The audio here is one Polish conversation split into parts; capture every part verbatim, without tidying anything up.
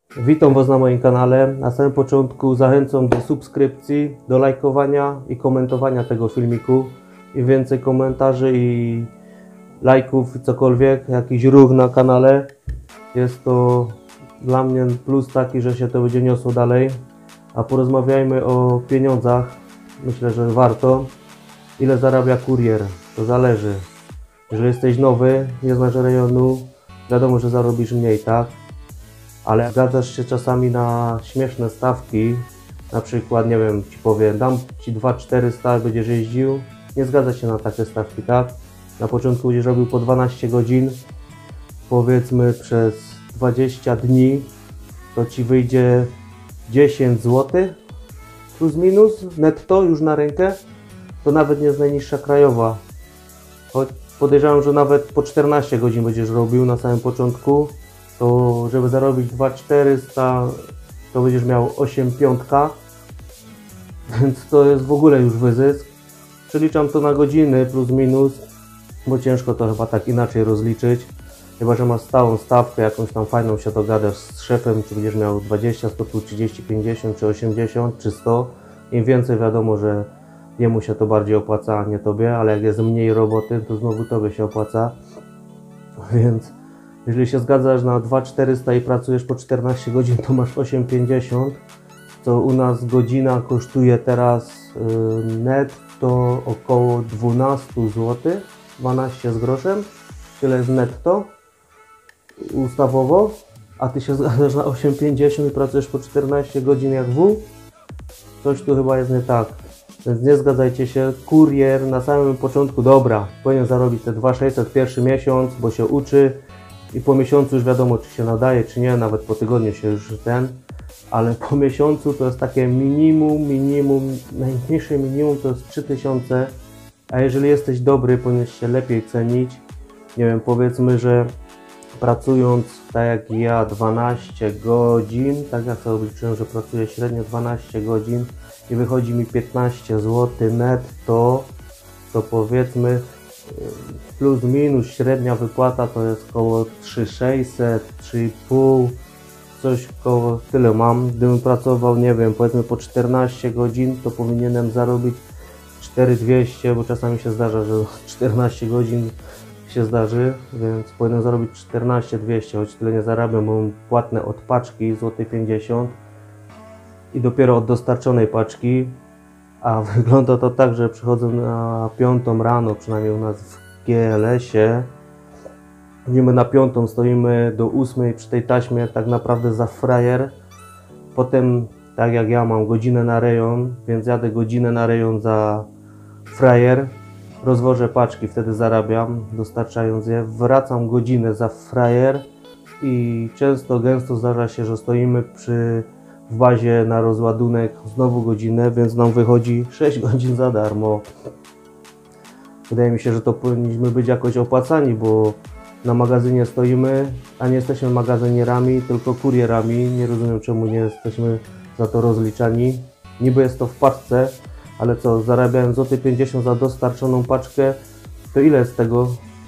Witam Was na moim kanale. Na samym początku zachęcam do subskrypcji, do lajkowania i komentowania tego filmiku. Im więcej komentarzy i lajków, cokolwiek, jakiś ruch na kanale, jest to dla mnie plus taki, że się to będzie niosło dalej. A porozmawiajmy o pieniądzach. Myślę, że warto. Ile zarabia kurier? To zależy. Jeżeli jesteś nowy, nie znasz rejonu, wiadomo, że zarobisz mniej, tak? Ale zgadzasz się czasami na śmieszne stawki, na przykład, nie wiem, ci powiem, dam ci dwa tysiące czterysta, będziesz jeździł, nie zgadza się na takie stawki, tak? Na początku będziesz robił po dwanaście godzin, powiedzmy przez dwadzieścia dni, to ci wyjdzie dziesięć złotych plus minus netto już na rękę, to nawet nie jest najniższa krajowa. Choć podejrzewam, że nawet po czternaście godzin będziesz robił na samym początku, to żeby zarobić dwa tysiące czterysta, to będziesz miał osiem piątka, więc to jest w ogóle już wyzysk. Przeliczam to na godziny plus minus, bo ciężko to chyba tak inaczej rozliczyć. Chyba że masz stałą stawkę, jakąś tam fajną się dogadasz z szefem, czy będziesz miał dwadzieścia, sto, trzydzieści, pięćdziesiąt, czy osiemdziesiąt, czy sto. Im więcej wiadomo, że jemu się to bardziej opłaca, a nie tobie, ale jak jest mniej roboty, to znowu tobie się opłaca. Więc jeżeli się zgadzasz na dwa tysiące czterysta i pracujesz po czternaście godzin, to masz osiem pięćdziesiąt, to u nas godzina kosztuje teraz yy, netto około dwanaście złotych, dwanaście z groszem, tyle jest netto ustawowo, a ty się zgadzasz na osiem pięćdziesiąt i pracujesz po czternaście godzin jak W, coś tu chyba jest nie tak. Więc nie zgadzajcie się, kurier na samym początku, dobra, powinien zarobić te dwa tysiące sześćset pierwszy miesiąc, bo się uczy i po miesiącu już wiadomo, czy się nadaje, czy nie, nawet po tygodniu się już ten, ale po miesiącu to jest takie minimum, minimum, najmniejsze minimum to jest trzy tysiące, a jeżeli jesteś dobry, powinieneś się lepiej cenić. Nie wiem, powiedzmy, że pracując tak jak ja dwanaście godzin, tak jak sobie obliczyłem, że pracuję średnio dwanaście godzin i wychodzi mi piętnaście złotych netto, to powiedzmy plus minus średnia wypłata to jest około trzy tysiące sześćset, trzy i pół, coś koło tyle mam. Gdybym pracował, nie wiem, powiedzmy po czternaście godzin, to powinienem zarobić cztery tysiące dwieście, bo czasami się zdarza, że czternaście godzin się zdarzy, więc powinienem zarobić czternaście tysięcy dwieście, choć tyle nie zarabiam, bo mam płatne od paczki złoty pięćdziesiąt i dopiero od dostarczonej paczki. A wygląda to tak, że przychodzę na piątą rano, przynajmniej u nas w G L S-ie. Chodzimy na piątą, stoimy do ósmej przy tej taśmie tak naprawdę za frajer. Potem, tak jak ja mam godzinę na rejon, więc jadę godzinę na rejon za frajer. Rozwożę paczki, wtedy zarabiam, dostarczając je. Wracam godzinę za frajer i często, gęsto zdarza się, że stoimy przy w bazie na rozładunek znowu godzinę, więc nam wychodzi sześć godzin za darmo. Wydaje mi się, że to powinniśmy być jakoś opłacani, bo na magazynie stoimy, a nie jesteśmy magazynierami, tylko kurierami. Nie rozumiem, czemu nie jesteśmy za to rozliczani. Niby jest to w paczce, ale co, zarabiając złoty pięćdziesiąt za dostarczoną paczkę, to ile z tego?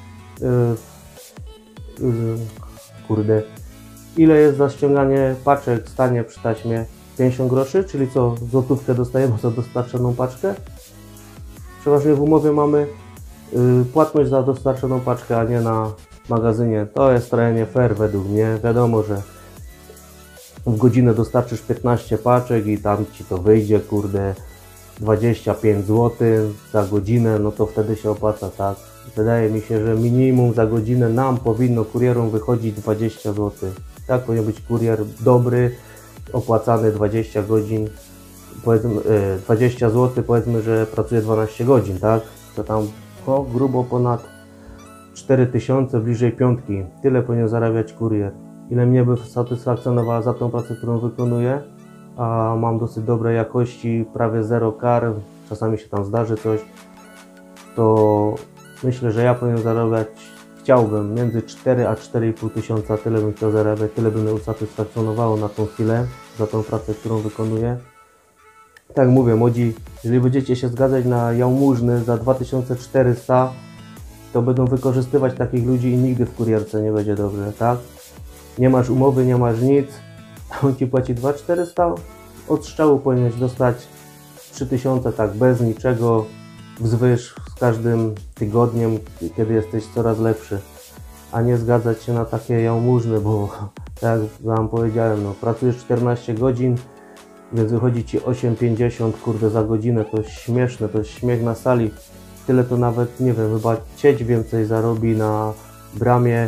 Yy, yy, kurde. Ile jest za ściąganie paczek stanie przy taśmie? pięćdziesiąt groszy, czyli co, złotówkę dostajemy za dostarczoną paczkę? Przeważnie w umowie mamy yy, płatność za dostarczoną paczkę, a nie na magazynie. To jest trochę nie fair według mnie. Wiadomo, że w godzinę dostarczysz piętnaście paczek i tam ci to wyjdzie, kurde, dwadzieścia pięć złotych za godzinę, no to wtedy się opłaca, tak? Wydaje mi się, że minimum za godzinę nam powinno kurierom wychodzić dwadzieścia złotych. Tak powinien być kurier dobry, opłacany dwadzieścia godzin, powiedzmy dwadzieścia złotych, powiedzmy, że pracuje dwanaście godzin, tak? To tam o, grubo ponad cztery tysiące, bliżej piątki. Tyle powinien zarabiać kurier. Ile mnie by satysfakcjonowała za tą pracę, którą wykonuję, a mam dosyć dobrej jakości, prawie zero kar, czasami się tam zdarzy coś, to myślę, że ja powinien zarabiać, chciałbym między cztery a cztery i pół tysiąca, tyle bym chciał zarabiać, tyle by mnie usatysfakcjonowało na tą chwilę, za tą pracę, którą wykonuję. Tak mówię, młodzi, jeżeli będziecie się zgadzać na jałmużny za dwa tysiące czterysta, to będą wykorzystywać takich ludzi i nigdy w kurierce nie będzie dobrze, tak? Nie masz umowy, nie masz nic, a on ci płaci dwa tysiące czterysta, od strzału powinieneś dostać trzy tysiące, tak bez niczego, wzwyż z każdym tygodniem, kiedy jesteś coraz lepszy, a nie zgadzać się na takie jałmużny, bo tak jak wam powiedziałem, no, pracujesz czternaście godzin, więc wychodzi ci osiem pięćdziesiąt, kurde, za godzinę, to jest śmieszne, to jest śmiech na sali. Tyle to nawet, nie wiem, chyba Cieć więcej zarobi na bramie,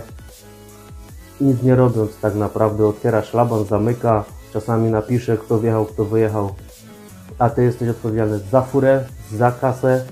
nic nie robiąc tak naprawdę. Otwiera szlaban, zamyka, czasami napisze, kto wjechał, kto wyjechał, a ty jesteś odpowiedzialny za furę, za kasę,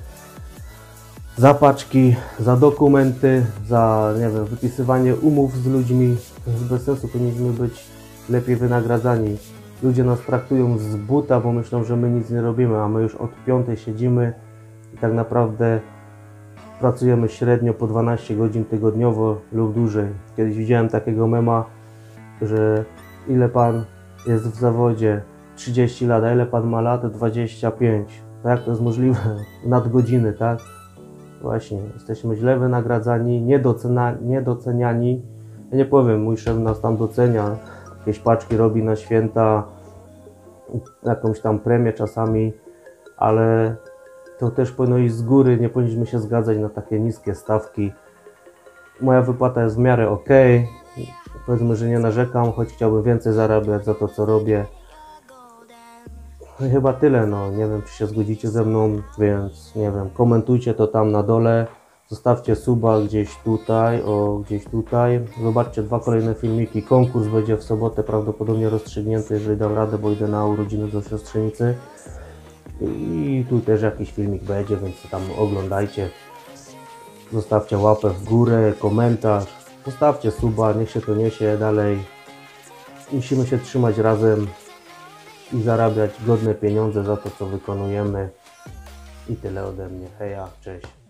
za paczki, za dokumenty, za, nie wiem, wypisywanie umów z ludźmi. To jest bez sensu, powinniśmy być lepiej wynagradzani. Ludzie nas traktują z buta, bo myślą, że my nic nie robimy, a my już od piątej siedzimy i tak naprawdę pracujemy średnio po dwanaście godzin tygodniowo lub dłużej. Kiedyś widziałem takiego mema, że ile pan jest w zawodzie? trzydzieści lat, a ile pan ma lat? dwadzieścia pięć. Tak, to jest możliwe? Nadgodziny, tak? Właśnie, jesteśmy źle wynagradzani, niedocena, niedoceniani. Ja nie powiem, mój szef nas tam docenia, jakieś paczki robi na święta, jakąś tam premię czasami, ale to też powinno iść z góry, nie powinniśmy się zgadzać na takie niskie stawki. Moja wypłata jest w miarę ok, powiedzmy, że nie narzekam, choć chciałbym więcej zarabiać za to, co robię. No i chyba tyle, no nie wiem, czy się zgodzicie ze mną, więc nie wiem, komentujcie to tam na dole, zostawcie suba gdzieś tutaj, o gdzieś tutaj, zobaczcie dwa kolejne filmiki, konkurs będzie w sobotę prawdopodobnie rozstrzygnięty, jeżeli dam radę, bo idę na urodziny do siostrzenicy i tu też jakiś filmik będzie, więc tam oglądajcie, zostawcie łapę w górę, komentarz, zostawcie suba, niech się to niesie dalej, musimy się trzymać razem i zarabiać godne pieniądze za to, co wykonujemy. I tyle ode mnie. Heja, cześć.